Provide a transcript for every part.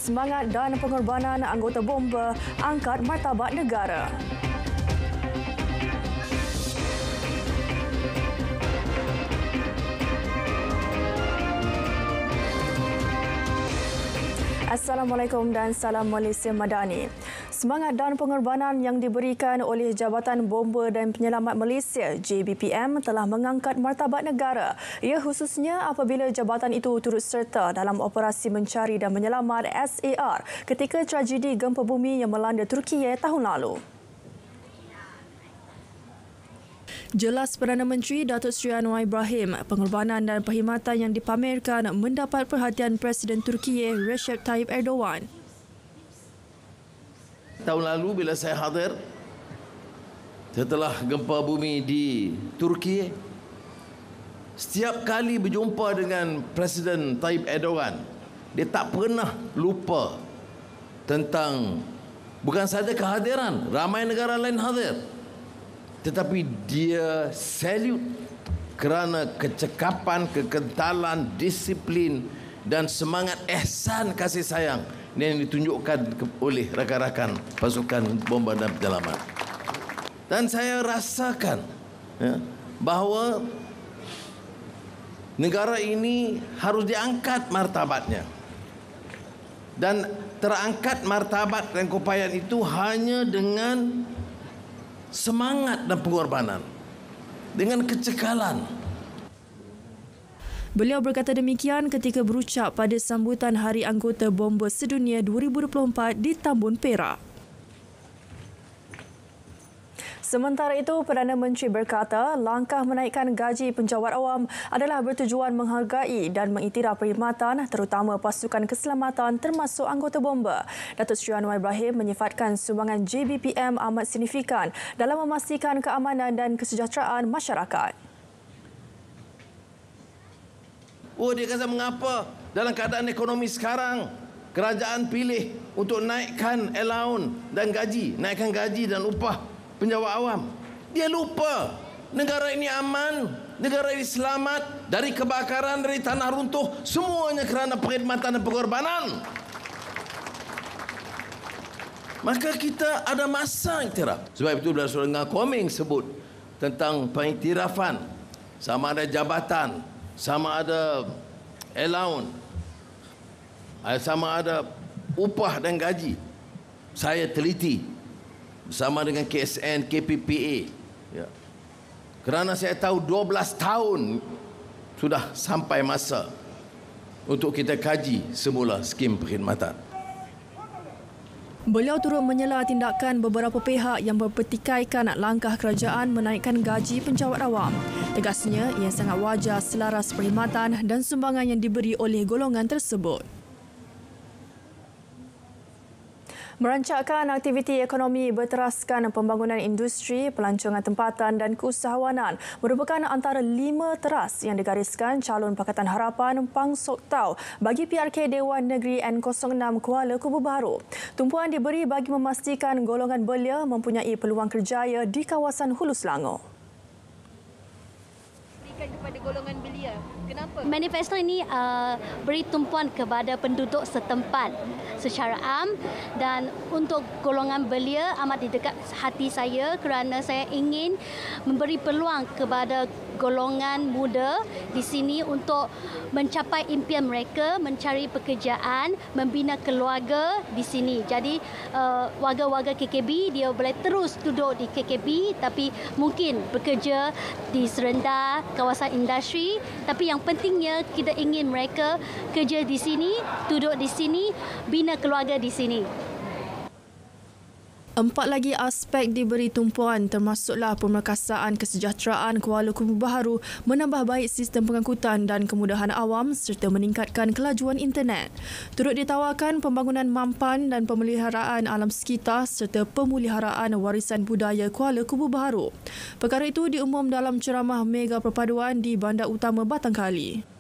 semangat dan pengorbanan anggota bomba angkat martabat negara. Assalamualaikum dan salam Malaysia Madani. Semangat dan pengorbanan yang diberikan oleh Jabatan Bomba dan Penyelamat Malaysia JBPM telah mengangkat martabat negara. Ia khususnya apabila jabatan itu turut serta dalam operasi mencari dan menyelamat SAR ketika tragedi gempa bumi yang melanda Turkiye tahun lalu. Jelas Perdana Menteri Datuk Seri Anwar Ibrahim, pengorbanan dan perkhidmatan yang dipamerkan mendapat perhatian Presiden Turkiye Recep Tayyip Erdogan. Tahun lalu bila saya hadir setelah gempa bumi di Turki, setiap kali berjumpa dengan Presiden Tayyip Erdogan, dia tak pernah lupa tentang bukan sahaja kehadiran, ramai negara lain hadir, tetapi dia salute kerana kecekapan, kekentalan, disiplin dan semangat ihsan kasih sayang yang ditunjukkan oleh rakan-rakan pasukan bomba dan penyelamat. Dan saya rasakan bahawa negara ini harus diangkat martabatnya. Dan terangkat martabat dan keupayaan itu hanya dengan semangat dan pengorbanan, dengan kecekalan. Beliau berkata demikian ketika berucap pada sambutan Hari Anggota Bomba Sedunia 2024 di Tambun Perak. Sementara itu, Perdana Menteri berkata langkah menaikkan gaji penjawat awam adalah bertujuan menghargai dan mengiktiraf perkhidmatan terutama pasukan keselamatan termasuk anggota bomba. Datuk Seri Anwar Ibrahim menyifatkan sumbangan JBPM amat signifikan dalam memastikan keamanan dan kesejahteraan masyarakat. Dia kata mengapa dalam keadaan ekonomi sekarang kerajaan pilih untuk naikkan allowance dan gaji, naikkan gaji dan upah penjawat awam. Dia lupa negara ini aman, negara ini selamat dari kebakaran, dari tanah runtuh, semuanya kerana perkhidmatan dan pengorbanan. Maka kita ada masa iktiraf. Sebab itu bila Saudara Koming sebut tentang pengiktirafan, sama ada jabatan, sama ada allowance, sama ada upah dan gaji, saya teliti bersama dengan KSN, KPPA. Kerana saya tahu 12 tahun sudah sampai masa untuk kita kaji semula skim perkhidmatan. Beliau turut menyela tindakan beberapa pihak yang berpetikaikan langkah kerajaan menaikkan gaji penjawat awam. Tegasnya, ia sangat wajar selaras perkhidmatan dan sumbangan yang diberi oleh golongan tersebut. Merancangkan aktiviti ekonomi berteraskan pembangunan industri, pelancongan tempatan dan keusahawanan merupakan antara 5 teras yang digariskan calon Pakatan Harapan Pang Sok Tau bagi PRK Dewan Negeri N06 Kuala Kubu Baru. Tumpuan diberi bagi memastikan golongan belia mempunyai peluang kerjaya di kawasan Hulu Selangor. Kepada golongan belia. Kenapa? Manifesto ini beri tumpuan kepada penduduk setempat secara am, dan untuk golongan belia amat di dekat hati saya kerana saya ingin memberi peluang kepada golongan muda di sini untuk mencapai impian mereka, mencari pekerjaan, membina keluarga di sini. Jadi warga-warga KKB dia boleh terus duduk di KKB tapi mungkin bekerja di serendah kawasan industri, tapi yang pentingnya kita ingin mereka kerja di sini, duduk di sini, bina keluarga di sini. 4 lagi aspek diberi tumpuan termasuklah pemerkasaan kesejahteraan Kuala Kubu Baru, menambah baik sistem pengangkutan dan kemudahan awam serta meningkatkan kelajuan internet. Turut ditawarkan pembangunan mampan dan pemeliharaan alam sekitar serta pemeliharaan warisan budaya Kuala Kubu Baru. Perkara itu diumum dalam ceramah mega perpaduan di Bandar Utama Batangkali.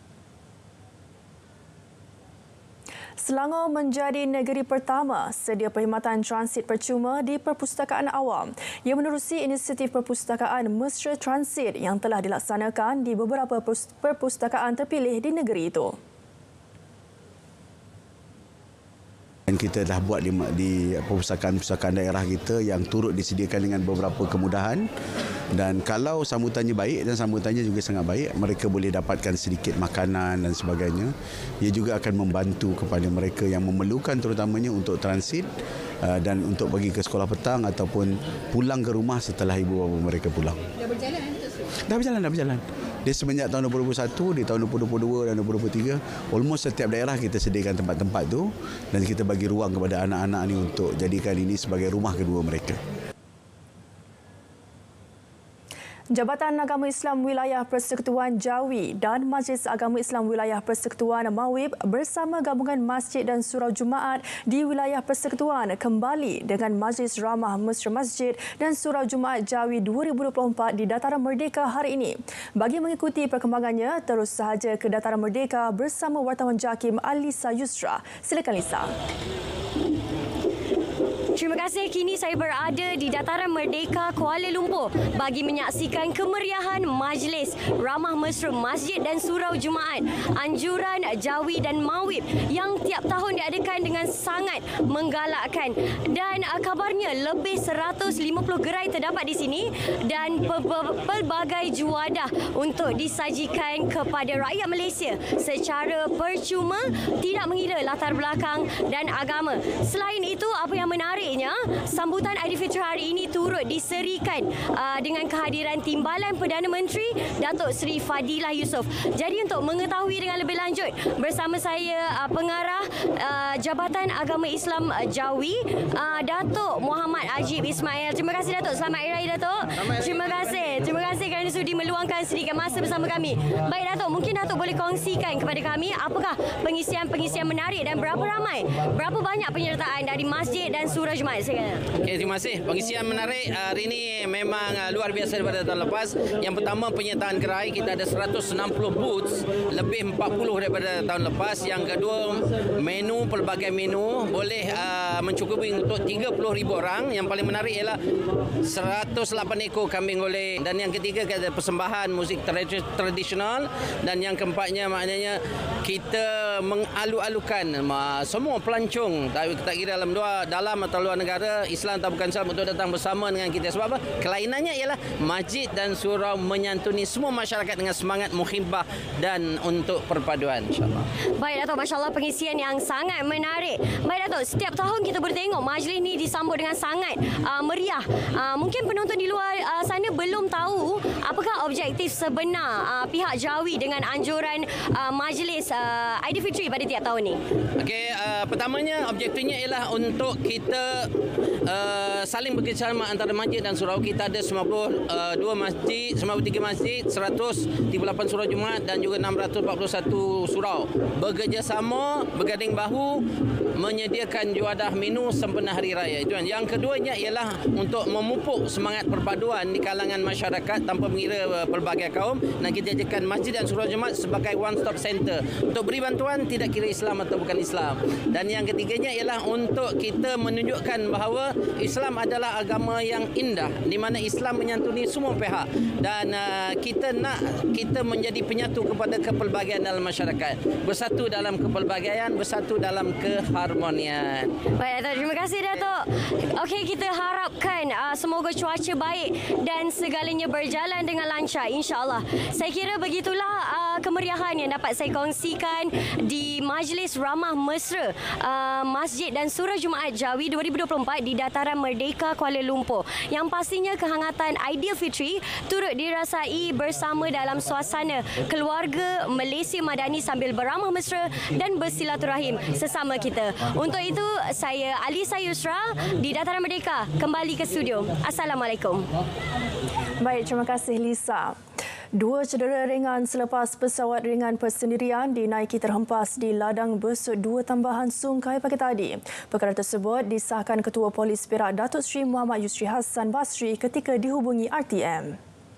Selangor menjadi negeri pertama sedia perkhidmatan transit percuma di perpustakaan awam. Ia menerusi inisiatif perpustakaan Mesra Transit yang telah dilaksanakan di beberapa perpustakaan terpilih di negeri itu. kita dah buat di perpustakaan-perpustakaan daerah kita yang turut disediakan dengan beberapa kemudahan. Dan kalau sambutannya baik dan sambutannya juga sangat baik, mereka boleh dapatkan sedikit makanan dan sebagainya. Ia juga akan membantu kepada mereka yang memerlukan, terutamanya untuk transit dan untuk pergi ke sekolah petang ataupun pulang ke rumah setelah ibu bapa mereka pulang. Dah berjalan Dah berjalan. Dia semenjak tahun 2021, di tahun 2022 dan 2023, almost setiap daerah kita sediakan tempat-tempat tu dan kita bagi ruang kepada anak-anak ni untuk jadikan ini sebagai rumah kedua mereka. Jabatan Agama Islam Wilayah Persekutuan Jawi dan Majlis Agama Islam Wilayah Persekutuan Mawib bersama gabungan masjid dan surau Jumaat di Wilayah Persekutuan kembali dengan Majlis Ramah Mesra Masjid dan Surau Jumaat Jawi 2024 di Dataran Merdeka hari ini. Bagi mengikuti perkembangannya, terus sahaja ke Dataran Merdeka bersama wartawan JAKIM Alisa Yusra. Silakan Lisa. Terima kasih. Kini saya berada di Dataran Merdeka, Kuala Lumpur bagi menyaksikan kemeriahan Majlis Ramah Mesra Masjid dan Surau Jumaat Anjuran Jawi dan Mawib yang tiap tahun diadakan dengan sangat menggalakkan. Dan kabarnya lebih 150 gerai terdapat di sini dan pelbagai juadah untuk disajikan kepada rakyat Malaysia secara percuma, tidak mengira latar belakang dan agama. Selain itu, apa yang menarik, sambutan Aidilfitri hari ini turut diserikan dengan kehadiran Timbalan Perdana Menteri Datuk Seri Fadilah Yusof. Jadi untuk mengetahui dengan lebih lanjut, bersama saya pengarah Jabatan Agama Islam Jawi, Datuk Muhammad Ajib Ismail. Terima kasih Datuk. Selamat Hari Raya Datuk. Terima kasih kerana sudi meluangkan sedikit masa bersama kami. Baik Datuk, mungkin Datuk boleh kongsikan kepada kami apakah pengisian menarik dan berapa banyak penyertaan dari masjid dan surau Jumaat. Okey, terima kasih. Pengisian menarik hari ini memang luar biasa daripada tahun lepas. Yang pertama, penyertaan gerai, kita ada 160 booths, lebih 40 daripada tahun lepas. Yang kedua, pelbagai menu boleh mencukupi untuk 30,000 orang. Yang paling menarik ialah 108 ekor kambing golek. Dan yang ketiga, kita ada persembahan muzik tradisional. Dan yang keempatnya, maknanya kita mengalu-alukan semua pelancong, tak kira dalam atau luar negara, Islam atau bukan Islam, untuk datang bersama dengan kita. Sebab apa? Kelainannya ialah masjid dan surau menyantuni semua masyarakat dengan semangat muhibbah dan untuk perpaduan, insyaAllah. Baik Datuk, Masya Allah, pengisian yang sangat menarik. Baik Datuk, setiap tahun kita boleh tengok majlis ni disambut dengan sangat meriah. Mungkin penonton di luar sana belum tahu apakah objektif sebenar pihak Jawi dengan anjuran majlis Aidilfitri pada tiap tahun ni. Okey, pertamanya objektifnya ialah untuk kita saling bekerjasama antara masjid dan surau. Kita ada 92 masjid, 93 masjid, 138 surau Jumaat dan juga 641 surau. Bekerjasama, berganding bahu menyediakan juadah menu sempena hari raya. Itu kan. Yang keduanya ialah untuk memupuk semangat perpaduan di kalangan masyarakat tanpa mengira pelbagai kaum, dan kita jadikan masjid dan surau Jumaat sebagai one stop center untuk beri bantuan tidak kira Islam atau bukan Islam. Dan yang ketiganya ialah untuk kita menunjukkan bahawa Islam adalah agama yang indah, di mana Islam menyantuni semua pihak, dan kita menjadi penyatu kepada kepelbagaian dalam masyarakat, bersatu dalam kepelbagaian, bersatu dalam keharmonian. Baik Datuk, terima kasih Datuk. Okey, kita harapkan semoga cuaca baik dan segalanya berjalan dengan lancar, insya-Allah. Saya kira begitulah kemeriahan yang dapat saya kongsikan di Majlis Ramah Mesra Masjid dan Surau Jumaat Jawi 2024 di Dataran Merdeka, Kuala Lumpur. Yang pastinya kehangatan Aidilfitri turut dirasai bersama dalam suasana keluarga Malaysia Madani sambil beramah mesra dan bersilaturahim sesama kita. Untuk itu, saya Alisa Yusra di Dataran Merdeka kembali ke studio. Assalamualaikum. Baik, terima kasih Lisa. 2 cedera ringan selepas pesawat ringan persendirian dinaiki terhempas di ladang besut 2 tambahan Sungai pagi tadi. Perkara tersebut disahkan Ketua Polis Perak Datuk Seri Muhammad Yusri Hassan Basri ketika dihubungi RTM.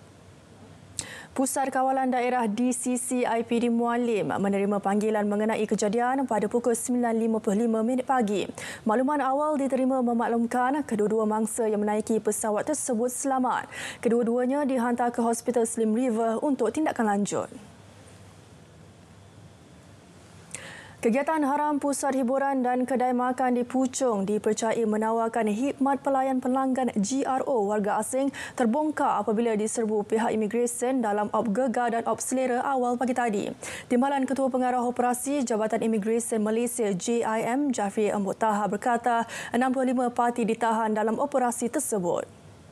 Pusat Kawalan Daerah DCC IPD Mualim menerima panggilan mengenai kejadian pada pukul 9.55 pagi. Makluman awal diterima memaklumkan kedua-dua mangsa yang menaiki pesawat tersebut selamat. Kedua-duanya dihantar ke Hospital Slim River untuk tindakan lanjut. Kegiatan haram pusat hiburan dan kedai makan di Puchong dipercayai menawarkan khidmat pelayan pelanggan GRO warga asing terbongkar apabila diserbu pihak imigresen dalam op gegar dan op selera awal pagi tadi. Timbalan Ketua Pengarah Operasi Jabatan Imigresen Malaysia JIM Jafri Embok Taha berkata 65 parti ditahan dalam operasi tersebut.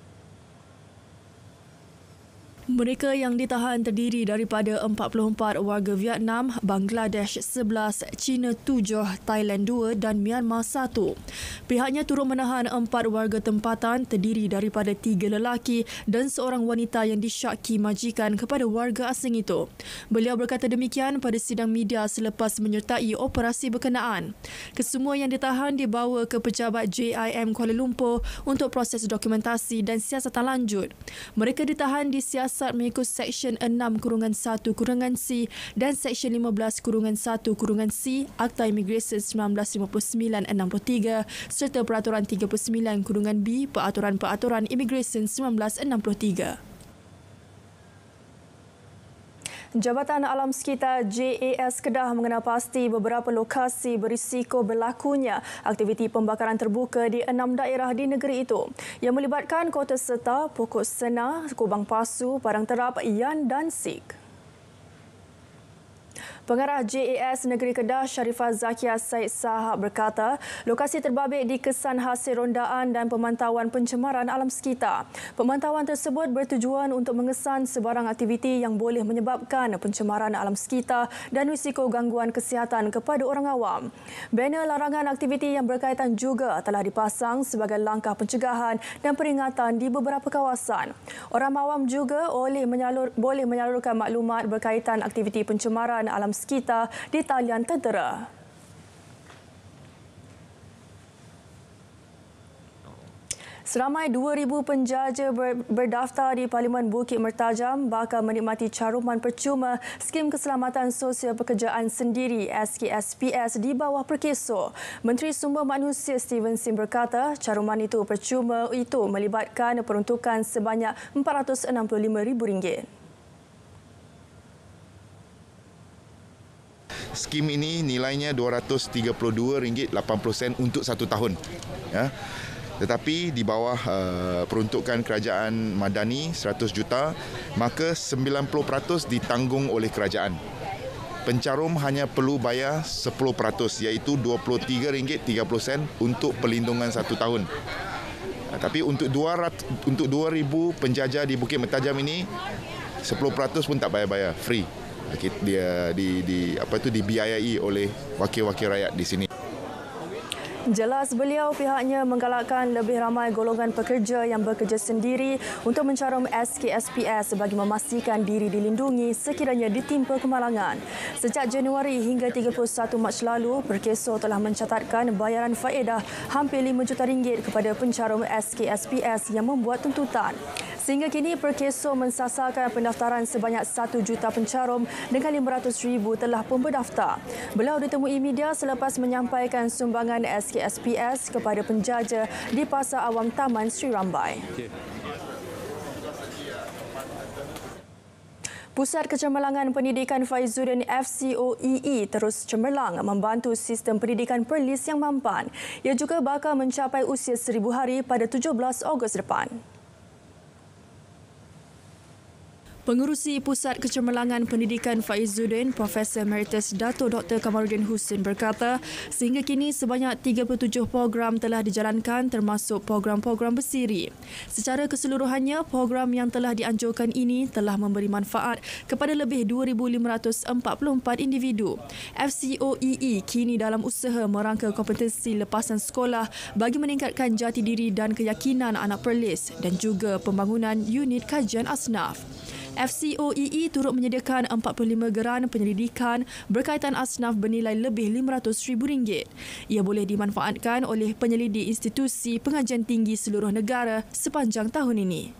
Mereka yang ditahan terdiri daripada 44 warga Vietnam, Bangladesh 11, China 7, Thailand 2 dan Myanmar 1. Pihaknya turut menahan 4 warga tempatan terdiri daripada 3 lelaki dan seorang wanita yang disyaki majikan kepada warga asing itu. Beliau berkata demikian pada sidang media selepas menyertai operasi berkenaan. Kesemua yang ditahan dibawa ke pejabat JIM Kuala Lumpur untuk proses dokumentasi dan siasatan lanjut. Mereka ditahan di siasat mengikut Seksyen 6-1-C dan Seksyen 15-1-C Akta Imigresen 1959-63 serta Peraturan 39-B Peraturan Imigresen 1963. Jabatan Alam Sekitar JAS Kedah mengenal pasti beberapa lokasi berisiko berlakunya aktiviti pembakaran terbuka di 6 daerah di negeri itu yang melibatkan Kota Serta, Pokok Sena, Kubang Pasu, Padang Terap, Yan dan Sik. Pengarah JAS Negeri Kedah Sharifah Zakia Said Sahab berkata, lokasi terbabit dikesan hasil rondaan dan pemantauan pencemaran alam sekitar. Pemantauan tersebut bertujuan untuk mengesan sebarang aktiviti yang boleh menyebabkan pencemaran alam sekitar dan risiko gangguan kesihatan kepada orang awam. Banner larangan aktiviti yang berkaitan juga telah dipasang sebagai langkah pencegahan dan peringatan di beberapa kawasan. Orang awam juga boleh menyalurkan maklumat berkaitan aktiviti pencemaran alam sekitar di talian tentera. Seramai 2,000 penjaja berdaftar di Parlimen Bukit Mertajam bakal menikmati caruman percuma Skim Keselamatan Sosial Pekerjaan Sendiri SKSPS di bawah Perkeso. Menteri Sumber Manusia Steven Sim berkata caruman itu percuma itu melibatkan peruntukan sebanyak RM465,000. Skim ini nilainya RM232.80 untuk 1 tahun. Ya. Tetapi di bawah peruntukan kerajaan Madani 100 juta, maka 90% ditanggung oleh kerajaan. Pencarum hanya perlu bayar 10% iaitu RM23.30 untuk perlindungan 1 tahun. Tapi untuk 2,000 penjaja di Bukit Mertajam ini 10% pun tak bayar-bayar, free. Dia dibiayai oleh wakil-wakil rakyat di sini. Jelas beliau pihaknya menggalakkan lebih ramai golongan pekerja yang bekerja sendiri untuk mencarum SKSPS bagi memastikan diri dilindungi sekiranya ditimpa kemalangan. Sejak Januari hingga 31 Mac lalu, Perkeso telah mencatatkan bayaran faedah hampir RM5 juta kepada pencarum SKSPS yang membuat tuntutan. Sehingga kini Perkeso mensasarkan pendaftaran sebanyak 1 juta pencarum dengan 500,000 telah pun berdaftar. Beliau ditemui media selepas menyampaikan sumbangan SKSPS kepada penjaja di Pasar Awam Taman Sri Rambai. Pusat Kecermelangan Pendidikan Faizuddin FCOEE terus cemerlang membantu sistem pendidikan Perlis yang mampan. Ia juga bakal mencapai usia 1,000 hari pada 17 Ogos depan. Pengerusi Pusat Kecermelangan Pendidikan Faizuddin, Profesor Emeritus Dato' Dr. Kamaruddin Hussein berkata, sehingga kini sebanyak 37 program telah dijalankan termasuk program-program bersiri. Secara keseluruhannya, program yang telah dianjurkan ini telah memberi manfaat kepada lebih 2,544 individu. FCOEE kini dalam usaha merangka kompetensi lepasan sekolah bagi meningkatkan jati diri dan keyakinan anak Perlis dan juga pembangunan unit kajian asnaf. FCOEE turut menyediakan 45 geran penyelidikan berkaitan asnaf bernilai lebih RM500,000. Ia boleh dimanfaatkan oleh penyelidik institusi pengajian tinggi seluruh negara sepanjang tahun ini.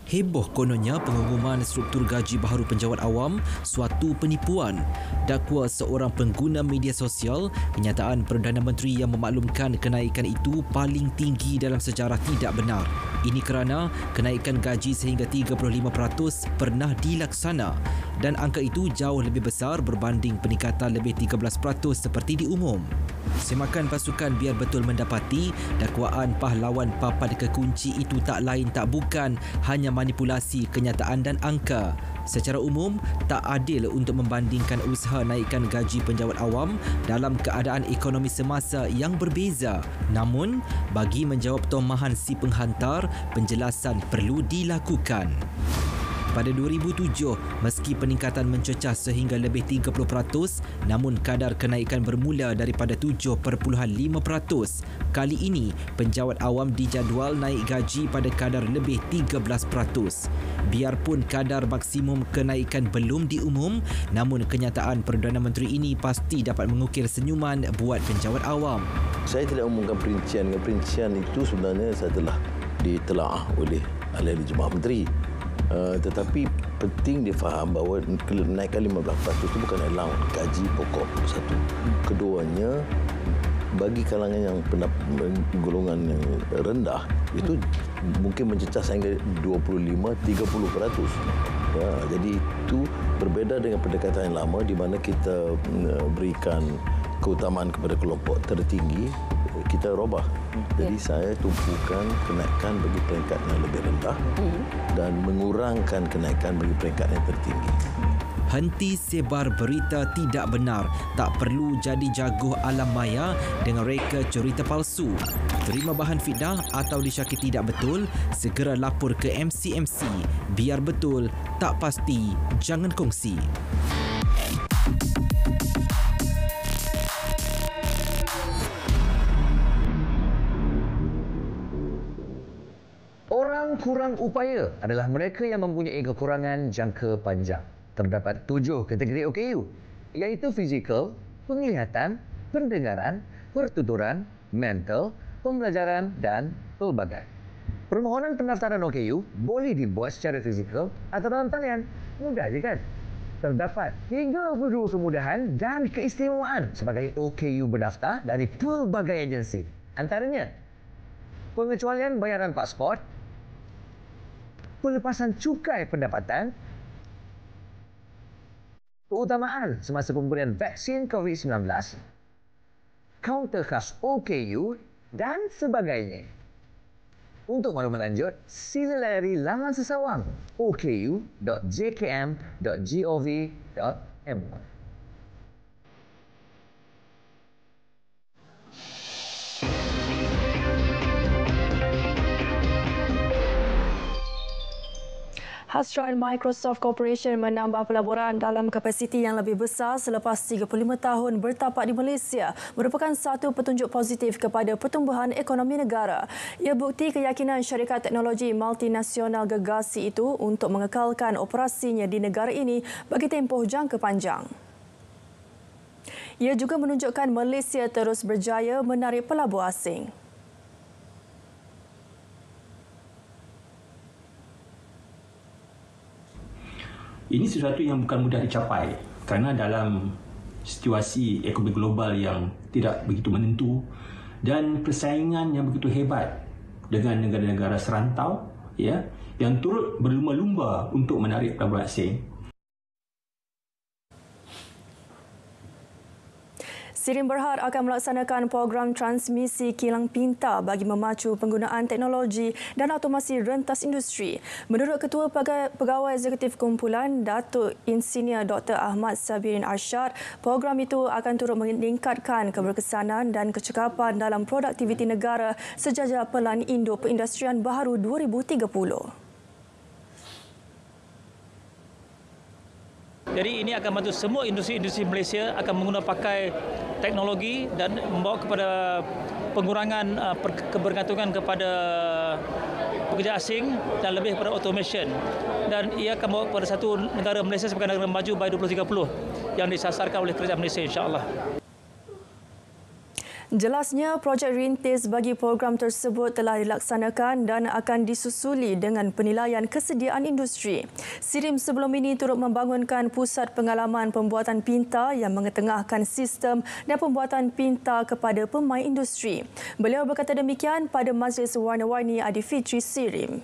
Heboh kononnya pengumuman struktur gaji baharu penjawat awam suatu penipuan. Dakwa seorang pengguna media sosial, kenyataan Perdana Menteri yang memaklumkan kenaikan itu paling tinggi dalam sejarah tidak benar. Ini kerana kenaikan gaji sehingga 35% pernah dilaksana dan angka itu jauh lebih besar berbanding peningkatan lebih 13% seperti diumum. Semakan pasukan biar betul mendapati dakwaan pahlawan papan kekunci itu tak lain tak bukan hanya manipulasi kenyataan dan angka. Secara umum, tak adil untuk membandingkan usaha naikkan gaji penjawat awam dalam keadaan ekonomi semasa yang berbeza. Namun, bagi menjawab tomahan si penghantar, penjelasan perlu dilakukan. Pada 2007, meski peningkatan mencecah sehingga lebih 30%, namun kadar kenaikan bermula daripada 7.5%. Kali ini, penjawat awam dijadual naik gaji pada kadar lebih 13%. Biarpun kadar maksimum kenaikan belum diumum, namun kenyataan Perdana Menteri ini pasti dapat mengukir senyuman buat penjawat awam. Saya tidak umumkan perincian. Perincian itu sebenarnya saya telah ditelaah oleh ahli Jemaah Menteri. Tetapi penting difaham bahawa kenaikan 15% itu bukan allowance gaji pokok satu. Keduanya, bagi kalangan yang golongan yang rendah itu mungkin mencecah sehingga 25-30%. Ya, jadi itu berbeza dengan pendekatan yang lama di mana kita berikan keutamaan kepada kelompok tertinggi, kita robah. Jadi saya tumpukan kenaikan bagi peringkat yang lebih rendah dan mengurangkan kenaikan bagi peringkat yang tertinggi. Henti sebar berita tidak benar. Tak perlu jadi jago alam maya dengan reka cerita palsu. Terima bahan fitnah atau disyaki tidak betul, segera lapor ke MCMC. Biar betul, tak pasti, jangan kongsi. Orang kurang upaya adalah mereka yang mempunyai kekurangan jangka panjang. Terdapat 7 kategori OKU, iaitu fizikal, penglihatan, pendengaran, pertuturan, mental, pembelajaran dan pelbagai. Permohonan pendaftaran OKU boleh dibuat secara fizikal atau dalam talian. Mudah je kan? Terdapat 32 kemudahan dan keistimewaan sebagai OKU berdaftar dari pelbagai agensi. Antaranya, pengecualian bayaran pasport, pelepasan cukai pendapatan, keutamaan semasa pemberian vaksin COVID-19, kaunter khas OKU dan sebagainya. Untuk maklumat lanjut, sila layari laman sesawang oku.jkm.gov.my. Hasra Microsoft Corporation menambah pelaburan dalam kapasiti yang lebih besar selepas 35 tahun bertapak di Malaysia merupakan satu petunjuk positif kepada pertumbuhan ekonomi negara. Ia bukti keyakinan syarikat teknologi multinasional gegasi itu untuk mengekalkan operasinya di negara ini bagi tempoh jangka panjang. Ia juga menunjukkan Malaysia terus berjaya menarik pelabur asing. Ini sesuatu yang bukan mudah dicapai kerana dalam situasi ekonomi global yang tidak begitu menentu dan persaingan yang begitu hebat dengan negara-negara serantau ya, yang turut berlumba-lumba untuk menarik pelabur asing. Sirin Berhad akan melaksanakan program transmisi kilang pintar bagi memacu penggunaan teknologi dan automasi rentas industri. Menurut Ketua Pegawai Eksekutif Kumpulan, Datuk Insinyur Dr. Ahmad Sabirin Arsyad, program itu akan turut meningkatkan keberkesanan dan kecekapan dalam produktiviti negara sejajar Pelan Indo Perindustrian Baharu 2030. Jadi ini akan bantu semua industri-industri Malaysia akan menggunakan pakai teknologi dan membawa kepada pengurangan kebergantungan kepada pekerja asing dan lebih kepada automation. Dan ia akan membawa kepada satu negara Malaysia sebagai negara maju by 2030 yang disasarkan oleh kerajaan Malaysia, insya-Allah. Jelasnya, projek rintis bagi program tersebut telah dilaksanakan dan akan disusuli dengan penilaian kesediaan industri. SIRIM sebelum ini turut membangunkan pusat pengalaman pembuatan pintar yang mengetengahkan sistem dan pembuatan pintar kepada pemain industri. Beliau berkata demikian pada Majlis Warna-Warni Aidilfitri SIRIM.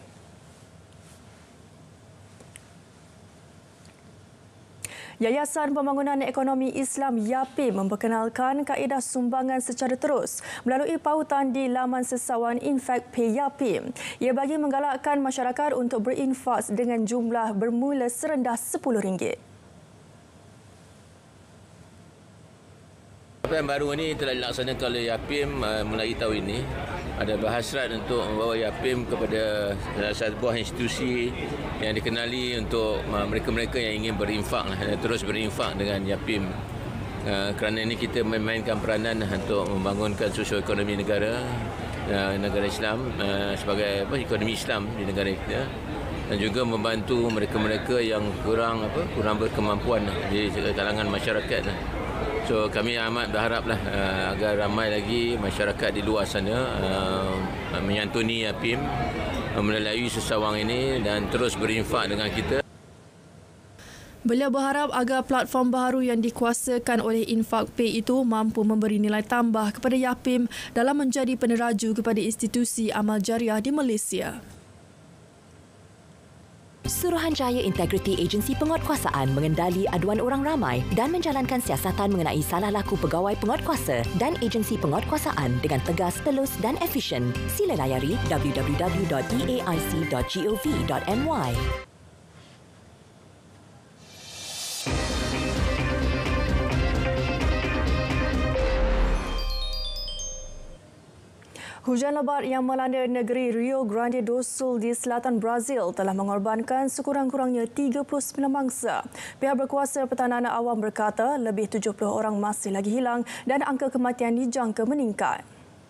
Yayasan Pembangunan Ekonomi Islam YAPIM memperkenalkan kaedah sumbangan secara terus melalui pautan di laman sesawan Infak Pay YAPIM. Ia bagi menggalakkan masyarakat untuk berinfak dengan jumlah bermula serendah RM10. Apa yang baru ini telah dilaksanakan oleh YAPIM mulai tahun ini. Ada berhasrat untuk membawa YAPIM kepada sebuah institusi yang dikenali untuk mereka-mereka yang ingin berinfak dan terus berinfak dengan YAPIM. Kerana ini kita memainkan peranan untuk membangunkan sosioekonomi negara Islam sebagai ekonomi Islam di negara kita, dan juga membantu mereka-mereka yang kurang berkemampuan di kalangan masyarakat. So kami amat berharaplah agar ramai lagi masyarakat di luar sana menyantuni YAPIM melalui sesawang ini dan terus berinfak dengan kita. Beliau berharap agar platform baru yang dikuasakan oleh Infak Pay itu mampu memberi nilai tambah kepada YAPIM dalam menjadi peneraju kepada institusi amal jariah di Malaysia. Suruhanjaya Integriti Agensi Penguatkuasaan mengendali aduan orang ramai dan menjalankan siasatan mengenai salah laku pegawai penguatkuasa dan agensi penguatkuasaan dengan tegas, telus dan efisien. Sila layari www.eaic.gov.my. Hujan lebat yang melanda negeri Rio Grande do Sul di selatan Brazil telah mengorbankan sekurang-kurangnya 39 mangsa. Pihak berkuasa pertahanan awam berkata lebih 70 orang masih lagi hilang dan angka kematian dijangka meningkat.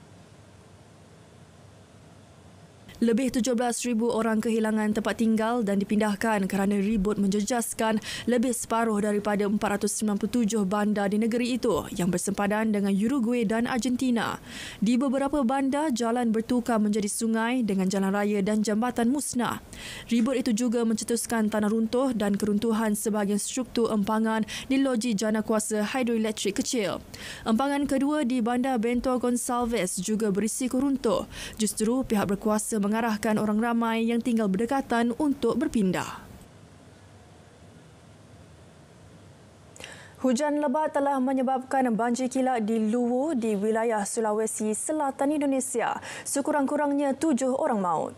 Lebih 17,000 orang kehilangan tempat tinggal dan dipindahkan kerana ribut menjejaskan lebih separuh daripada 497 bandar di negeri itu yang bersempadan dengan Uruguay dan Argentina. Di beberapa bandar, jalan bertukar menjadi sungai dengan jalan raya dan jambatan musnah. Ribut itu juga mencetuskan tanah runtuh dan keruntuhan sebahagian struktur empangan di loji janakuasa hidroelektrik kecil. Empangan kedua di bandar Bento Gonçalves juga berisiko runtuh. Justru pihak berkuasa mengarahkan orang ramai yang tinggal berdekatan untuk berpindah. Hujan lebat telah menyebabkan banjir kilat di Luwu di wilayah Sulawesi Selatan Indonesia. Sekurang-kurangnya 7 orang maut.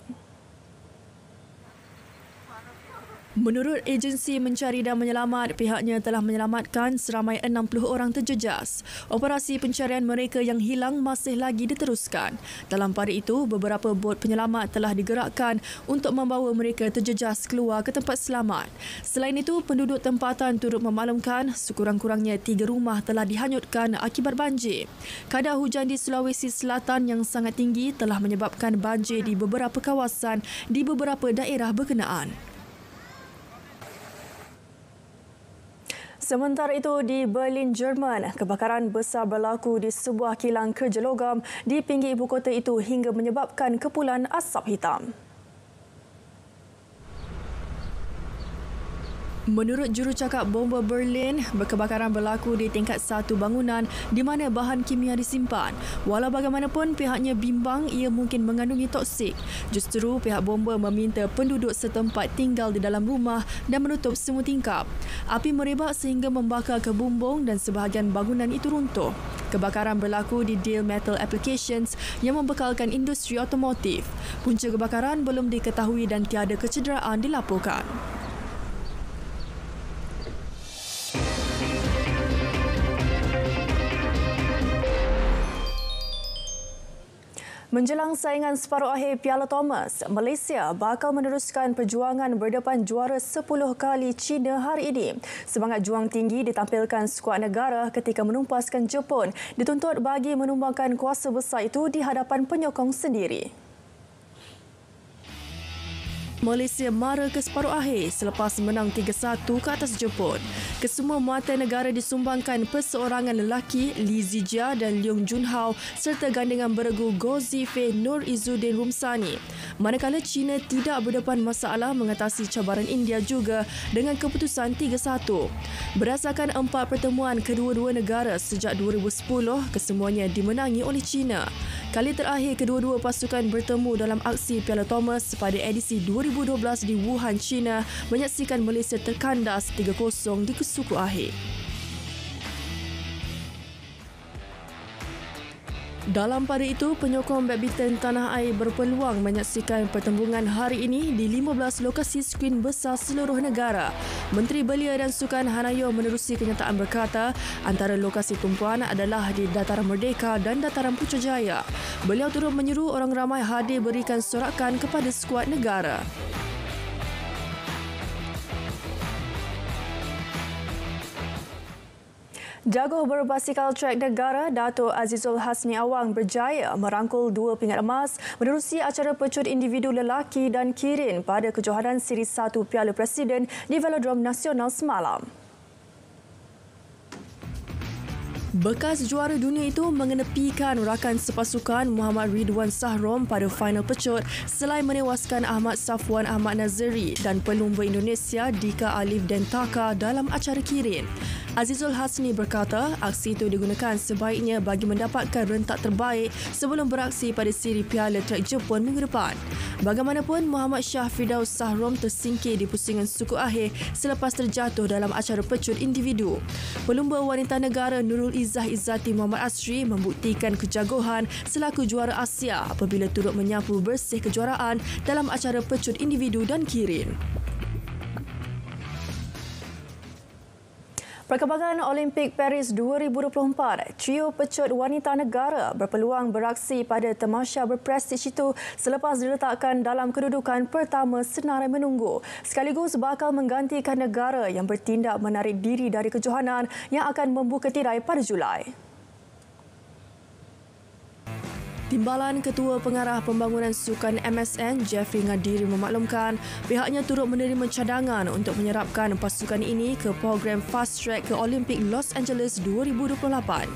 Menurut agensi mencari dan menyelamat, pihaknya telah menyelamatkan seramai 60 orang terjejas. Operasi pencarian mereka yang hilang masih lagi diteruskan. Dalam pada itu, beberapa bot penyelamat telah digerakkan untuk membawa mereka terjejas keluar ke tempat selamat. Selain itu, penduduk tempatan turut memaklumkan sekurang-kurangnya 3 rumah telah dihanyutkan akibat banjir. Kadar hujan di Sulawesi Selatan yang sangat tinggi telah menyebabkan banjir di beberapa kawasan di beberapa daerah berkenaan. Sementara itu, di Berlin, Jerman, kebakaran besar berlaku di sebuah kilang kerja logam di pinggir ibu kota itu hingga menyebabkan kepulan asap hitam. Menurut jurucakap bomba Berlin, kebakaran berlaku di tingkat 1 bangunan di mana bahan kimia disimpan. Walau bagaimanapun, pihaknya bimbang ia mungkin mengandungi toksik. Justru pihak bomba meminta penduduk setempat tinggal di dalam rumah dan menutup semua tingkap. Api merebak sehingga membakar ke bumbung dan sebahagian bangunan itu runtuh. Kebakaran berlaku di Dell Metal Applications yang membekalkan industri otomotif. Punca kebakaran belum diketahui dan tiada kecederaan dilaporkan. Menjelang saingan separuh akhir Piala Thomas, Malaysia bakal meneruskan perjuangan berdepan juara 10 kali China hari ini. Semangat juang tinggi ditampilkan skuad negara ketika menumpaskan Jepun, dituntut bagi menumbangkan kuasa besar itu di hadapan penyokong sendiri. Malaysia mara ke separuh akhir selepas menang 3-1 ke atas Jepun. Kesemua muatan negara disumbangkan perseorangan lelaki Lee Zijia dan Leong Junhao serta gandengan beregu Goh Zifei Nur Izzuddin Rumsani. Manakala China tidak berdepan masalah mengatasi cabaran India juga dengan keputusan 3-1. Berdasarkan 4 pertemuan kedua-dua negara sejak 2010, kesemuanya dimenangi oleh China. Kali terakhir kedua-dua pasukan bertemu dalam aksi Piala Thomas pada edisi 2012 di Wuhan, China, menyaksikan Malaysia terkandas 3-0 di kesuku akhir. Dalam pada itu, penyokong badminton tanah air berpeluang menyaksikan pertembungan hari ini di 15 lokasi skrin besar seluruh negara. Menteri Belia dan Sukan Hanayo menerusi kenyataan berkata, antara lokasi tumpuan adalah di Dataran Merdeka dan Dataran Putrajaya. Beliau turut menyuruh orang ramai hadir berikan sorakan kepada skuad negara. Jago berbasikal trek negara Dato' Azizul Hasni Awang berjaya merangkul 2 pingat emas menerusi acara pecut individu lelaki dan kirin pada kejohanan Siri 1 Piala Presiden di Velodrome Nasional semalam. Bekas juara dunia itu mengenepikan rakan sepasukan Muhammad Ridwan Sahrom pada final pecut selain menewaskan Ahmad Safwan Ahmad Naziri dan pelumba Indonesia Dika Alif Dentaka dalam acara kirin. Azizul Hasni berkata aksi itu digunakan sebaiknya bagi mendapatkan rentak terbaik sebelum beraksi pada siri Piala Trek Jepun minggu depan. Bagaimanapun, Muhammad Shah Firdaus Sahrom tersingkir di pusingan suku akhir selepas terjatuh dalam acara pecut individu. Pelumba wanita negara Nurul Izzah Izzati Muhammad Asri membuktikan kejagohan selaku juara Asia apabila turut menyapu bersih kejuaraan dalam acara pecut individu dan kirin. Perkembangan Olimpik Paris 2024, trio pecut wanita negara berpeluang beraksi pada tamasya berprestij itu selepas diletakkan dalam kedudukan pertama senarai menunggu, sekaligus bakal menggantikan negara yang bertindak menarik diri dari kejohanan yang akan membuka tirai pada Julai. Timbalan Ketua Pengarah Pembangunan Sukan MSN, Jeffrey Ngadiri memaklumkan pihaknya turut menerima cadangan untuk menyerapkan pasukan ini ke program Fast Track ke Olimpik Los Angeles 2028.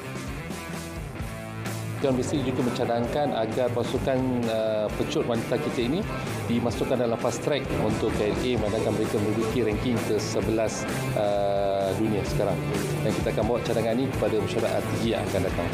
Tuan Besri juga mencadangkan agar pasukan pecut wanita kita ini dimasukkan dalam fast track untuk KLA manakala mereka menduduki ranking ke-11 dunia sekarang. Dan kita akan bawa cadangan ini kepada mesyuarat RTG yang akan datang.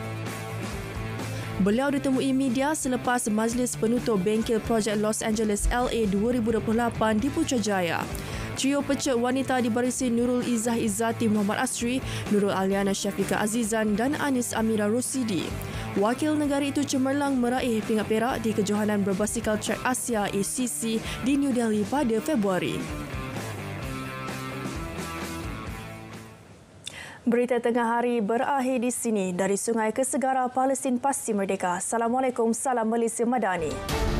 Beliau ditemui media selepas majlis penutup bengkel projek Los Angeles LA 2028 di Putrajaya. Trio pecut wanita dibarisi Nurul Izzah Izzati Muhammad Asri, Nurul Aliana Syafiqah Azizan dan Anis Amira Rosidi. Wakil negara itu cemerlang meraih pingat perak di kejohanan berbasikal trek Asia ACC di New Delhi pada Februari. Berita tengah hari berakhir di sini. Dari Sungai ke Segara, Palestin pasti merdeka. Assalamualaikum, salam Malaysia Madani.